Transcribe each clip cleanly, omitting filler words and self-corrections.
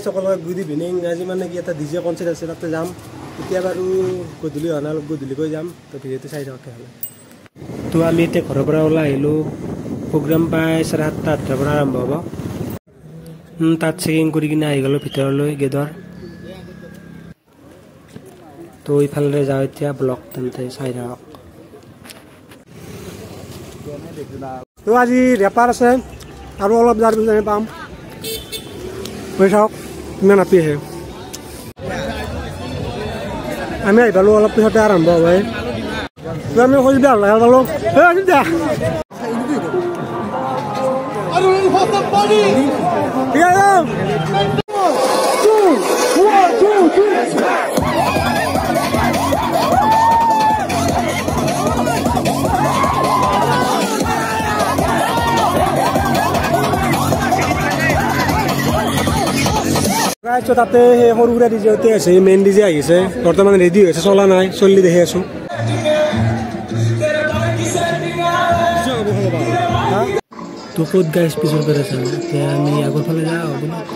সকলক good evening. আজি মানে কি এটা ডিজে কনসাৰ্ট আছে, তাতে যাম। এতিয়া বাৰু গধূলি হোৱা নাই, অলপ গধূলিকৈ যাম। তো ভিডিঅ'টো চাই থাকক হ'লে। তো আমি এতিয়া ঘৰৰ পৰা ওলাই আহিলোঁ। প্ৰগ্ৰাম প্ৰায় 7:30-8টাৰ পৰা আৰম্ভ হ'ব। তাত চেকিং কৰি কিনে আহি গ'লোঁ ভিতৰলৈ গেটৰ। তো ইফালে যাওঁ এতিয়া, ব্লগ তেন্তে চাই থাকক। তো আজি ৰেপাৰ আছে আৰু অলপ যাৰ পিছত পাম হৈ চাওক ইমান আপি আহে। আমি আহি পালোঁ, অলপ পিছতে আৰম্ভ হ'ব। তো আমি কৰি বেয়া লাগে পালোঁ তাতে সেই সৰু সুৰা ডিজে আছে, মেইন ডিজে আহিছে বৰ্তমান ৰেডি হৈছে, চলা নাই, চলি দেখি আছো। তো ক'ত গাইছ পিছৰ পৰা চাওঁ, এতিয়া আমি আগৰ ফালে যাওঁ।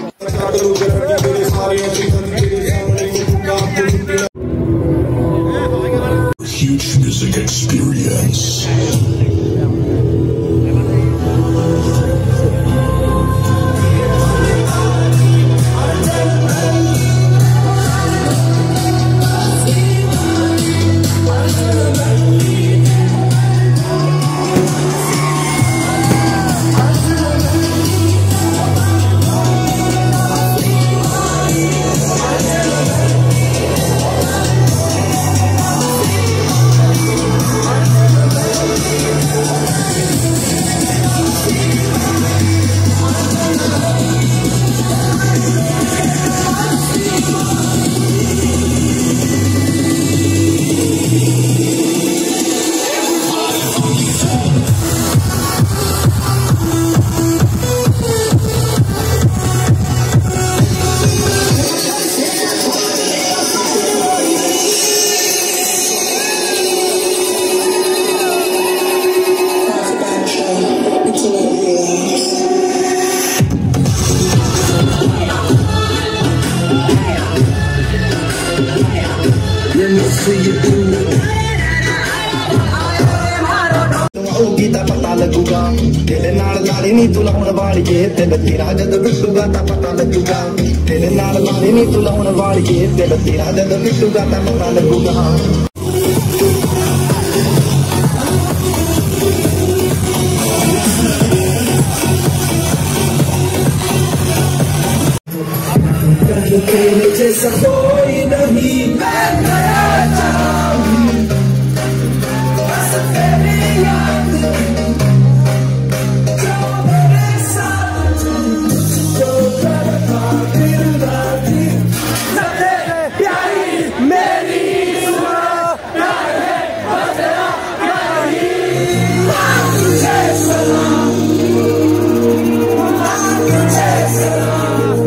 Huge music experience. ਤਾਂ ਪਤਾ ਲੱਗੂਗਾ ਤੇਰੇ ਨਾਲ ਲਾੜੀ ਨਹੀਂ ਤੂੰ ਲਾਉਣ ਵਾਲੀਏ, ਦਿਲ ਤੇਰਾ ਜਦੋਂ ਟੁੱਟੂਗਾ ਤਾਂ ਪਤਾ ਲੱਗੂਗਾ। ਤੇਰੇ ਨਾਲ ਲਾੜੀ ਨਹੀਂ ਤੂੰ ਲਾਉਣ ਵਾਲੀਏ, ਦਿਲ ਤੇਰਾ ਜਦੋਂ ਟੁੱਟੂਗਾ ਤਾਂ ਪਤਾ ਲੱਗੂਗਾ। जैसा कोई नहीं मैं नया चाहूं, बस तेरी याद जो मेरे साथ जो करता दिल राती न तेरे प्यारी मेरी सुना प्यार है बदला नहीं। तुझे सलाम, तुझे सलाम,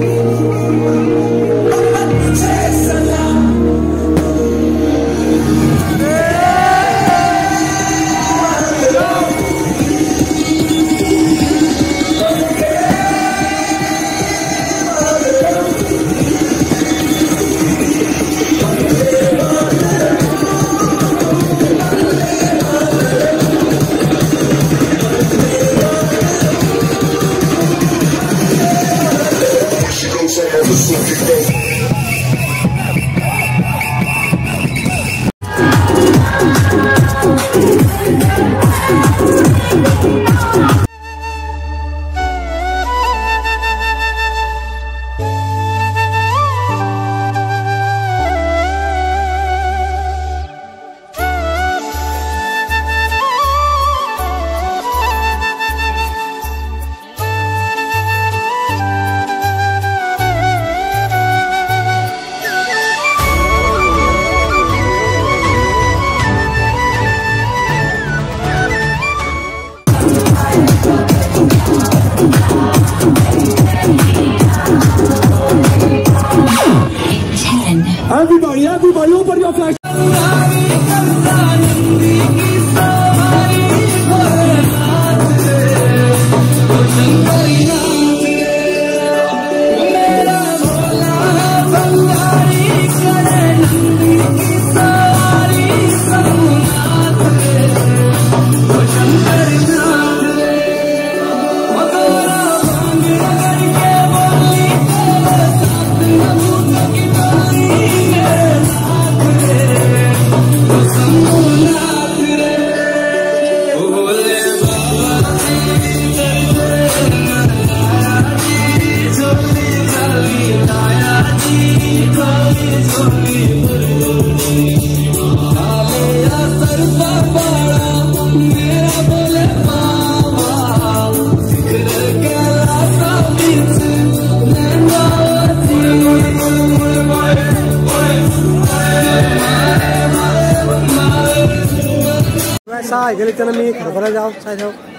Everybody, open your flash. চাই গেলে আমি ঘৰৰ পৰা যাওঁ চাই থাকক।